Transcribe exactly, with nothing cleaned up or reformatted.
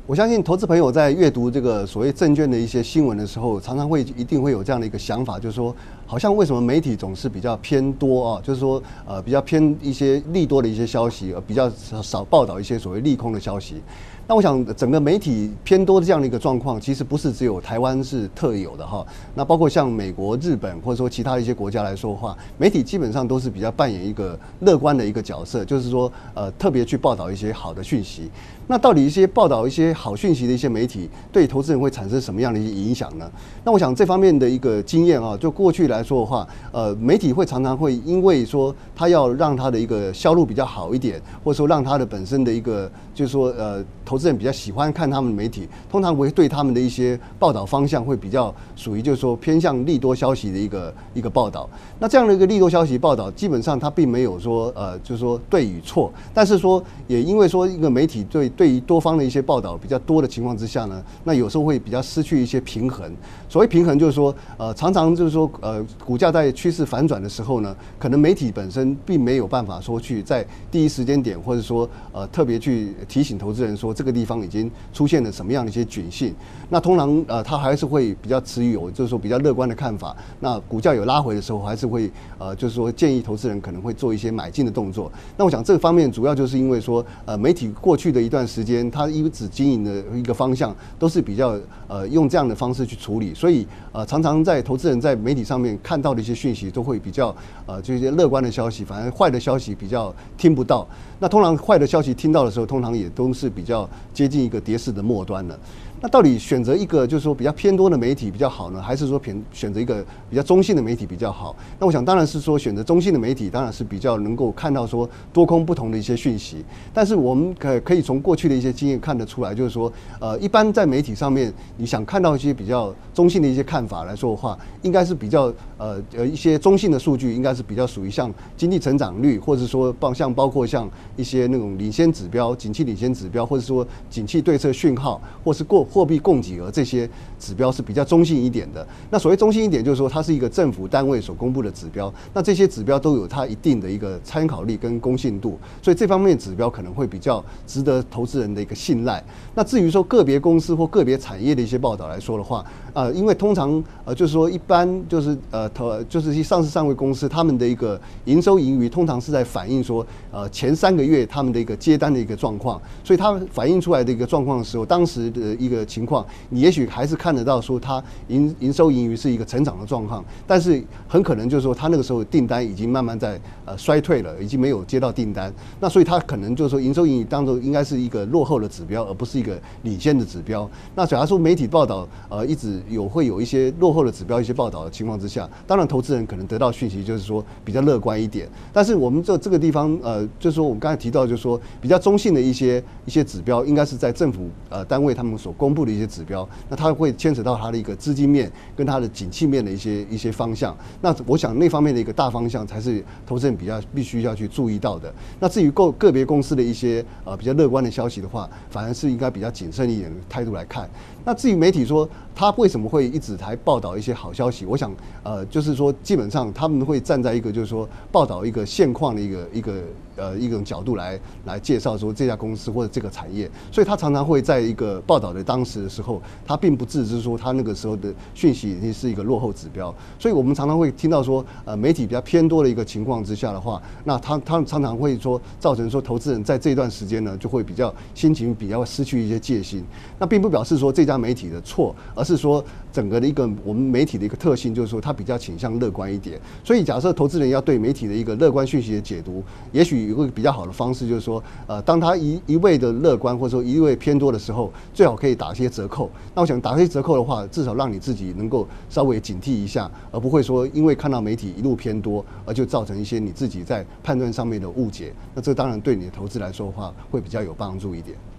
我相信投资朋友在阅读这个所谓证券的一些新闻的时候，常常会一定会有这样的一个想法，就是说，好像为什么媒体总是比较偏多啊？就是说，呃，比较偏一些利多的一些消息，而比较少报道一些所谓利空的消息。那我想，整个媒体偏多的这样的一个状况，其实不是只有台湾是特有的哈。那包括像美国、日本或者说其他的一些国家来说的话，媒体基本上都是比较扮演一个乐观的一个角色，就是说，呃，特别去报道一些好的讯息。那到底一些报道一些好讯息的一些媒体，对投资人会产生什么样的一些影响呢？那我想这方面的一个经验啊，就过去来说的话，呃，媒体会常常会因为说他要让他的一个销路比较好一点，或者说让他的本身的一个就是说呃，投资人比较喜欢看他们的媒体，通常会对他们的一些报道方向会比较属于就是说偏向利多消息的一个一个报道。那这样的一个利多消息报道，基本上它并没有说呃，就是说对与错，但是说也因为说一个媒体对对于多方的一些报道比较多的情况之下呢，那有时候会比较失去一些平衡。所谓平衡，就是说，呃，常常就是说，呃，股价在趋势反转的时候呢，可能媒体本身并没有办法说去在第一时间点，或者说，呃，特别去提醒投资人说这个地方已经出现了什么样的一些警讯。那通常，呃，他还是会比较持有，就是说比较乐观的看法。那股价有拉回的时候，还是会，呃，就是说建议投资人可能会做一些买进的动作。那我想这个方面主要就是因为说，呃，媒体过去的一段时间，它一直经营的一个方向都是比较呃用这样的方式去处理，所以呃常常在投资人在媒体上面看到的一些讯息都会比较呃这些乐观的消息，反而坏的消息比较听不到。那通常坏的消息听到的时候，通常也都是比较接近一个跌势的末端了。那到底选择一个就是说比较偏多的媒体比较好呢，还是说偏选择一个比较中性的媒体比较好？那我想当然是说选择中性的媒体，当然是比较能够看到说多空不同的一些讯息。但是我们可可以从过去的一些经验看得出来，就是说，呃，一般在媒体上面，你想看到一些比较中性的一些看法来说的话，应该是比较呃呃一些中性的数据，应该是比较属于像经济成长率，或者说包像包括像一些那种领先指标、景气领先指标，或者说景气对策讯号，或是过货币供给额这些指标是比较中性一点的。那所谓中性一点，就是说它是一个政府单位所公布的指标，那这些指标都有它一定的一个参考力跟公信度，所以这方面指标可能会比较值得投资人的一个信赖。那至于说个别公司或个别产业的一些报道来说的话，呃，因为通常呃就是说一般就是呃投就是一上市上柜公司他们的一个营收盈余通常是在反映说呃前三个月他们的一个接单的一个状况，所以它反映出来的一个状况的时候，当时的一个情况，你也许还是看得到说它营营收盈余是一个成长的状况，但是很可能就是说它那个时候订单已经慢慢在呃衰退了，已经没有接到订单，那所以它可能就是说营收盈余当中应该是一个落后的指标，而不是一个领先的指标。那假如说媒体报道呃一直有会有一些落后的指标一些报道的情况之下，当然投资人可能得到讯息就是说比较乐观一点。但是我们这这个地方呃就是说我们刚才提到就是说比较中性的一些一些指标，应该是在政府呃单位他们所公布的一些指标，那它会牵扯到它的一个资金面跟它的景气面的一些一些方向。那我想那方面的一个大方向才是投资人比较必须要去注意到的。那至于个个别公司的一些呃比较乐观的消息的话，反而是应该比较谨慎一点的态度来看。那至于媒体说他为什么会一直才报道一些好消息，我想呃就是说基本上他们会站在一个就是说报道一个现况的一个一个呃一种角度来来介绍说这家公司或者这个产业，所以他常常会在一个报道的当时的时候，他并不自知说他那个时候的讯息已经是一个落后指标，所以我们常常会听到说呃媒体比较偏多的一个情况之下的话，那他他常常会说造成说投资人在这段时间呢就会比较心情比较失去一些戒心。那并不表示说这家媒体的错，而是说整个的一个我们媒体的一个特性，就是说它比较倾向乐观一点。所以假设投资人要对媒体的一个乐观讯息的解读，也许有个比较好的方式，就是说呃当他一一味的乐观或者说一味偏多的时候，最好可以打些折扣。那我想打些折扣的话，至少让你自己能够稍微警惕一下，而不会说因为看到媒体一路偏多，而就造成一些你自己在判断上面的误解。那这当然对你的投资来说的话，会比较有帮助一点。